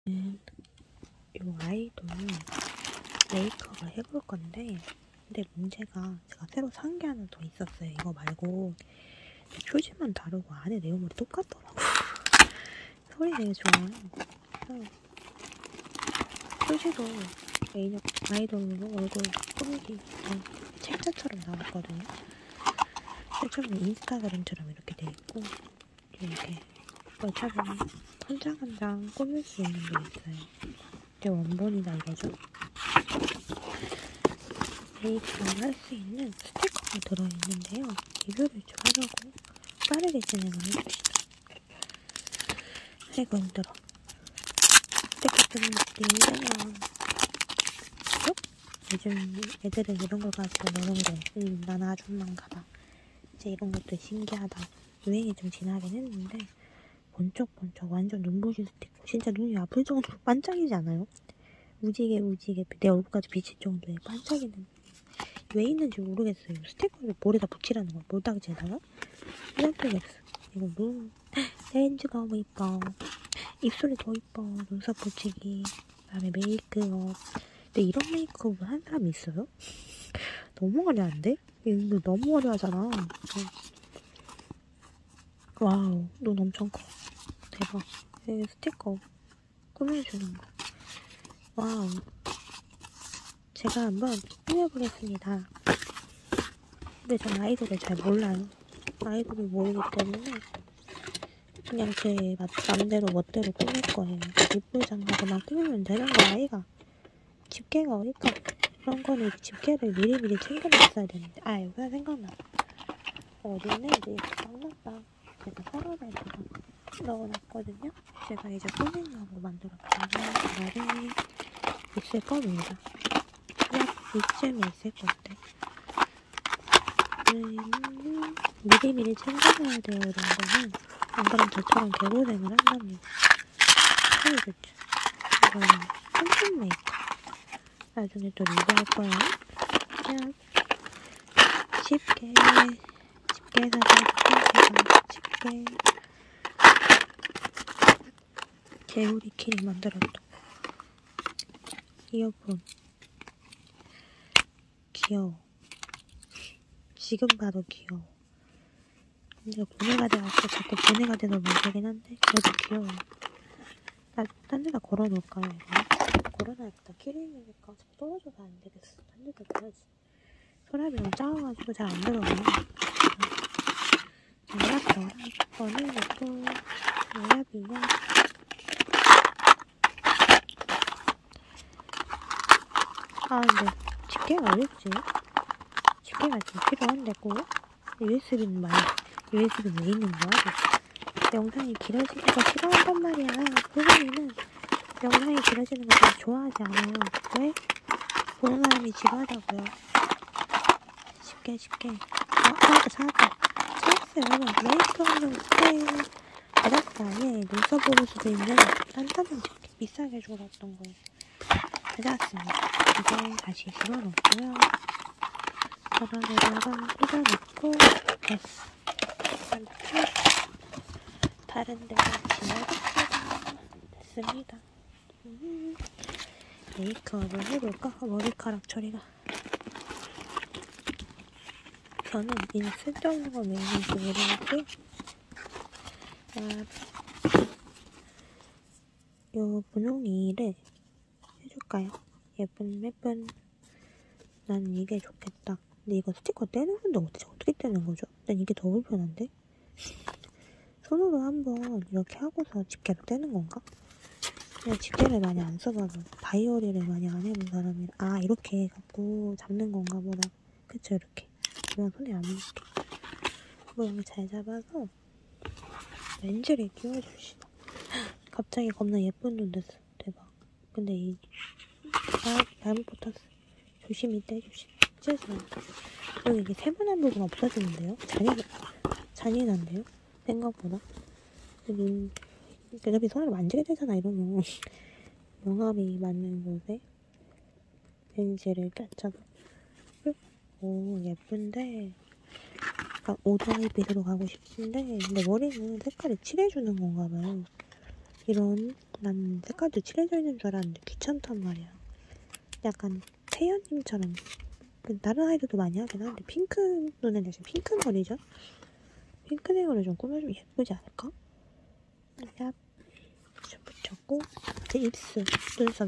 요 아이돌 메이크업을 해볼 건데, 근데 문제가 제가 새로 산 게 하나 더 있었어요. 이거 말고 표지만 다르고 안에 내용물이 똑같더라고. 소리 되게 좋아요. 표지도 아이돌로 얼굴 꾸미기 책자처럼 나왔거든요. 책처럼 인스타그램처럼 이렇게 돼 있고, 이렇게 찾으면 한 장 한 장 꾸밀 수 있는 게 있어요. 이게 원본이다 이거죠. 메이크업을 할 수 있는 스티커가 들어있는데요. 리뷰를 좀 하려고 빠르게 진행을 해봅시다. 아이고 힘들어. 스티커 좀 띄우면 요즘 애들은 이런 걸 가지고 노는데 난 아줌마인가봐. 이제 이런 것도 신기하다. 유행이 좀 지나긴 했는데 번쩍번쩍 완전 눈부신 스티커. 진짜 눈이 아플 정도로 반짝이지 않아요? 무지개 내 얼굴까지 비칠 정도의 반짝이는. 왜 있는지 모르겠어요. 스티커를 볼에다 붙이라는 거야. 몰딱지에다가 생각해야겠어. 이거 렌즈 너무 이뻐. 입술이 더 이뻐. 눈썹 붙이기, 그다음에 메이크업. 근데 이런 메이크업을 한 사람이 있어요? 너무 화려한데? 이거 너무 화려하잖아. 와우, 눈 엄청 커. 대박. 스티커 꾸며주는 거. 와우. 제가 한번 꾸며보겠습니다. 근데 전 아이돌을 잘 몰라요. 아이돌을 모르기 때문에 그냥 제 맘대로 멋대로 꾸밀 거예요. 입불장하고만 꾸미면 되는 거 아이가. 집게가 어딜까? 그런 거는 집게를 미리미리 챙겨놨어야 되는데. 아, 여기가 생각나. 어디는 이제 생각났다. 제가 서랍에다가 넣어놨거든요. 제가 이제 꾸밀려고 만들었던 날이 있을 겁니다. 그냥 이쯤에 있을 건데. 미리미리 챙겨놔야 돼요, 이런 거는. 안 그러면 저처럼 개고생을 한답니다. 사이 좋죠. 이거는 홈런 메이크업. 나중에 또 리뷰할 거예요. 그냥 집게 개우리끼리 만들었던 이어폰. 귀여워. 지금 봐도 귀여워. 근데 보내가 돼갖고 자꾸 보내가 돼서 문제긴 한데 그래도 귀여워. 나 딴 데다 걸어놓을까요 이거? 걸어놔야겠다. 키링이니까 자꾸 떨어져서 안 되겠어. 딴 데다 둬야지. 서랍이 너무 작아가지고 잘 안 들어가요. 이거는 이것도 서랍이냐. 아 근데 집게가 어딨지? 집게가 좀 필요한데 꼭? USB는 USB는 왜 있는 거야? 영상이 길어지는 거 싫어한단 말이야. 소금이는 영상이 길어지는 거 별로 좋아하지 않아요. 왜? 보는 사람이 지루하다고요. 쉽게. 찾았어요. 여러분. 메이크업용 스프레이 찾았다. 예, 눈썹 보일 수도 있는 산타분 집게 비싸게 주고 왔던 거예요. 찾았습니다. 이제 다시 집어넣고요. 바닥에다가 꽂아놓고 됐어. 다른 데가 지워졌다. 됐습니다. 메이크업을 해볼까? 머리카락 처리가. 저는 이제 쓸데없는 거 메인인지 모르겠고요. 요 분홍이를 해줄까요? 예쁜. 난 이게 좋겠다. 근데 이거 스티커 떼는 건데 어떻게 떼는 거죠? 난 이게 더 불편한데? 손으로 한번 이렇게 하고서 집게로 떼는 건가? 그냥 집게를 많이 안 써봐서 바이오리를 많이 안 해본 사람이라. 아, 이렇게 갖고 잡는 건가 보다. 그쵸, 이렇게. 이건 손에 안 묻게. 모양을 잘 잡아서 렌즈를 끼워줍시다. 갑자기 겁나 예쁜 눈 됐어. 대박. 근데 잘못 붙었어. 조심히 떼줍시다. 죄송합니다. 여기 이게 세분한 부분 없어지는데요? 잔인한데요? 생각보다. 어차피 손을 만지게 되잖아, 이러면. 명암이 맞는 곳에 렌즈를 꼈잖아. 오, 예쁜데. 약간 오드아이빛으로 가고 싶은데, 근데 머리는 색깔을 칠해주는 건가 봐요. 이런 난 색깔도 칠해져 있는 줄 알았는데 귀찮단 말이야. 약간 태연님처럼 다른 아이들도 많이 하긴 하는데 핑크 눈에 대신 핑크 머리죠? 핑크색으로 좀 꾸며주면 예쁘지 않을까? 얍 붙였고 이제 입술, 눈썹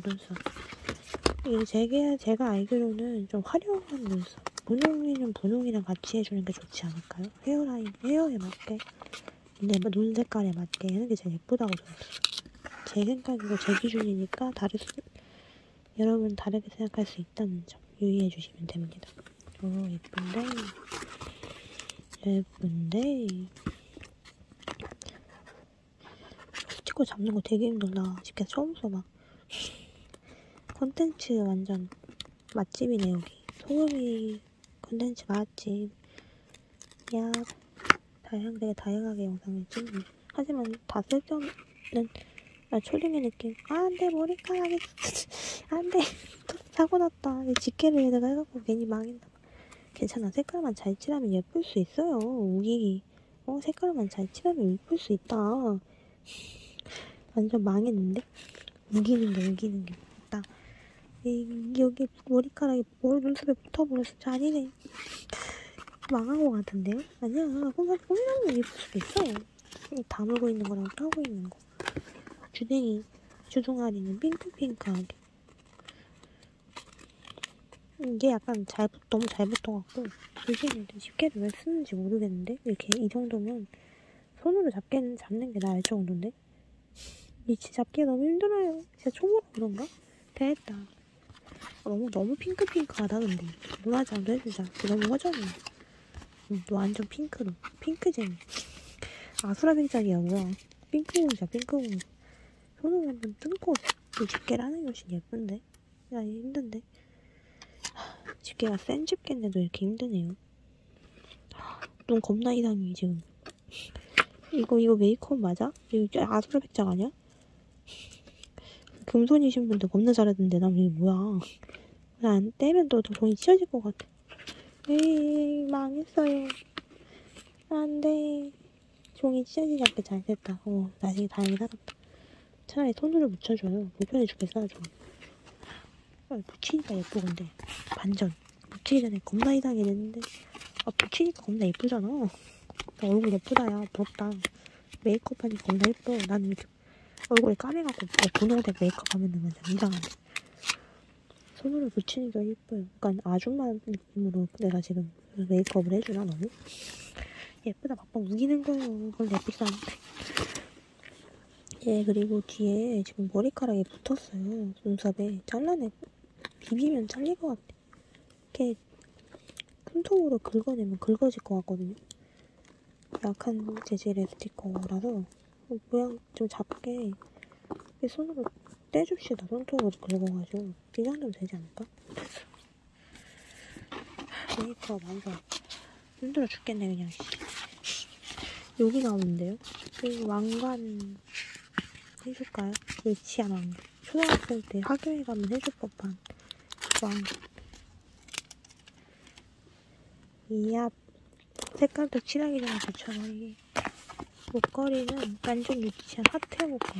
이게 제가 알기로는 좀 화려한 눈썹 분홍이는 분홍이랑 같이 해주는 게 좋지 않을까요? 헤어에 맞게 내 눈 색깔에 맞게 하는 게 제일 예쁘다고 들었어. 제 생각이고 제 기준이니까 여러분 다르게 생각할 수 있다는 점 유의해 주시면 됩니다. 오 예쁜데 스티커 잡는 거 되게 힘들다. 집게 처음 써봐. 컨텐츠 완전 맛집이네 여기. 소금이 컨텐츠 맛집. 야 되게 다양하게 영상을 찍네. 하지만 다 쓸 때는 초딩의 느낌. 안돼 머리카락이 안돼 사고 났다. 집게를 여기다가 해갖고 괜히 망했나. 괜찮아. 색깔만 잘 칠하면 예쁠 수 있어요. 우기. 색깔만 잘 칠하면 예쁠 수 있다. 완전 망했는데? 우기는 게 있다. 여기 머리카락이 눈썹에 붙어버려서 잔이네. 망한 것 같은데요? 아니야. 꾸미면 예쁠 수도 있어요. 다물고 있는 거랑 타고 있는 거. 주둥아리는 핑크하게. 이게 약간 너무 잘 붙어갖고 조심인데 집게를 왜 쓰는지 모르겠는데 이렇게 이 정도면 손으로 잡는 게 나을 정도인데 위치 잡기가 너무 힘들어요. 진짜 초보라 그런가? 됐다. 너무 핑크하다 근데 눈화장도 해주자. 너무 허전해. 완전 핑크쟁이. 아수라빙짝이야 뭐야. 핑크공주야. 손으로 한번 뜯고 집게를 하는 게 훨씬 예쁜데. 야 힘든데. 집게가 센 집게인데도 이렇게 힘드네요. 눈 겁나 이상해 지금. 이거 메이크업 맞아? 이거 아수라백작 아니야? 금손이신 분들 겁나 잘하던데 난 이게 뭐야. 안 떼면 또 종이 찢어질 것 같아. 에이 망했어요. 안돼. 종이 찢어지지 않게 잘 됐다. 나중에 다행히 살았다. 차라리 손으로 묻혀줘요. 불편해 죽겠어 아주. 붙이니까 예쁘건데 반전. 붙이기 전에 겁나 이상하게 됐는데 붙이니까 겁나 예쁘잖아. 나 얼굴 예쁘다 야 부럽다. 메이크업 하니까 겁나 예뻐. 나는 이렇게 얼굴에 까매갖고 분홍색 메이크업 하면은 완전 이상한데 손으로 붙이니까 예뻐요. 약간 아줌마 느낌으로 내가 지금 메이크업을 해주나 너무? 예쁘다 막상 우기는 거예요. 그걸 예쁘다는데. 그리고 뒤에 지금 머리카락이 붙었어요. 눈썹에 비비면 잘릴 것 같아. 이렇게 손톱으로 긁어내면 긁어질 것 같거든요. 약한 재질의 스티커라서 모양 좀 작게 손으로 떼줍시다. 손톱으로 긁어가지고 이 정도면 되지 않을까? 메이크업 완전 힘들어 죽겠네 그냥. 여기 나오는데요? 이 왕관 해줄까요? 유치한 왕관. 초등학생 때 학교에 가면 해줄 법한 왕관. 이야 색깔도 칠하기 전에 붙여버리기. 목걸이는 완전 유치한 하트 목걸이.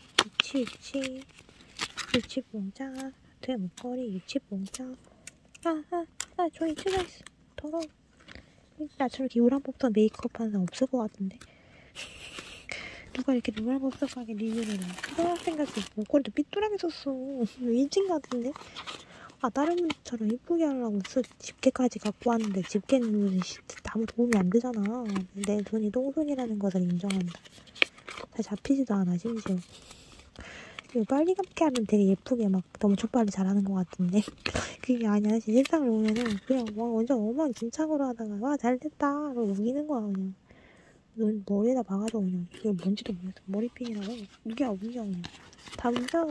유치뽕짝. 하트 목걸이 유치뽕짝. 종이 찢어있어. 더러워. 나처럼 이렇게 요란법석 메이크업 하는 사람 없을 것 같은데. 누가 이렇게 요란법석하게 리뷰를 해. 초등학생 같은 목걸이도 삐뚤하게 썼어. 일진 같은데? 다른 분처럼 예쁘게 하려고 집게까지 갖고 왔는데 집게는 아무 도움이 안 되잖아. 내 손이 똥손이라는 것을 인정한다. 잘 잡히지도 않아 심지어. 이거 빨리 감게 하면 되게 예쁘게 막 너무 촉발을 잘하는 것 같은데 그게 아니야. 실상을 보면은 그냥 완전 엉망진창으로 하다가 와 잘됐다 하고 우기는 거야 그냥. 눈 머리에다 박아도 그냥 이게 뭔지도 모르겠어. 머리핀이라고 우겨 그냥 다 문제고.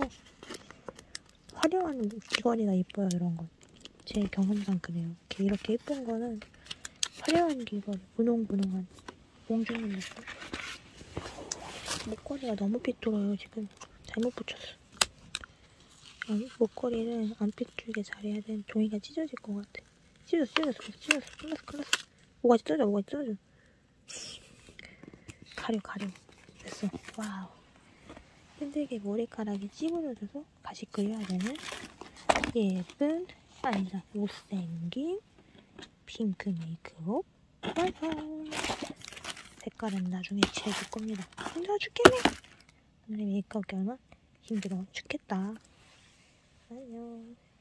화려한 귀걸이가 예뻐요 이런 건. 제 경험상 그래요. 이렇게 예쁜 거는 화려한 귀걸이, 분홍분홍한 몽주는 느낌. 목걸이가 너무 삐뚤어요 지금. 잘못 붙였어. 목걸이를 안 삐뚤게 잘해야 되는 종이가 찢어질 것 같아. 찢었어. 끝났어. 뭐가 찢어져. 가려. 됐어. 와우. 끈질게 머리카락이 찌그러져서 다시 그려야 되는 예쁜, 아니다, 못생긴 핑크 메이크업 완성! 색깔은 나중에 칠해줄 겁니다. 힘들어 죽겠네! 오늘 메이크업 겸은 힘들어 죽겠다. 안녕.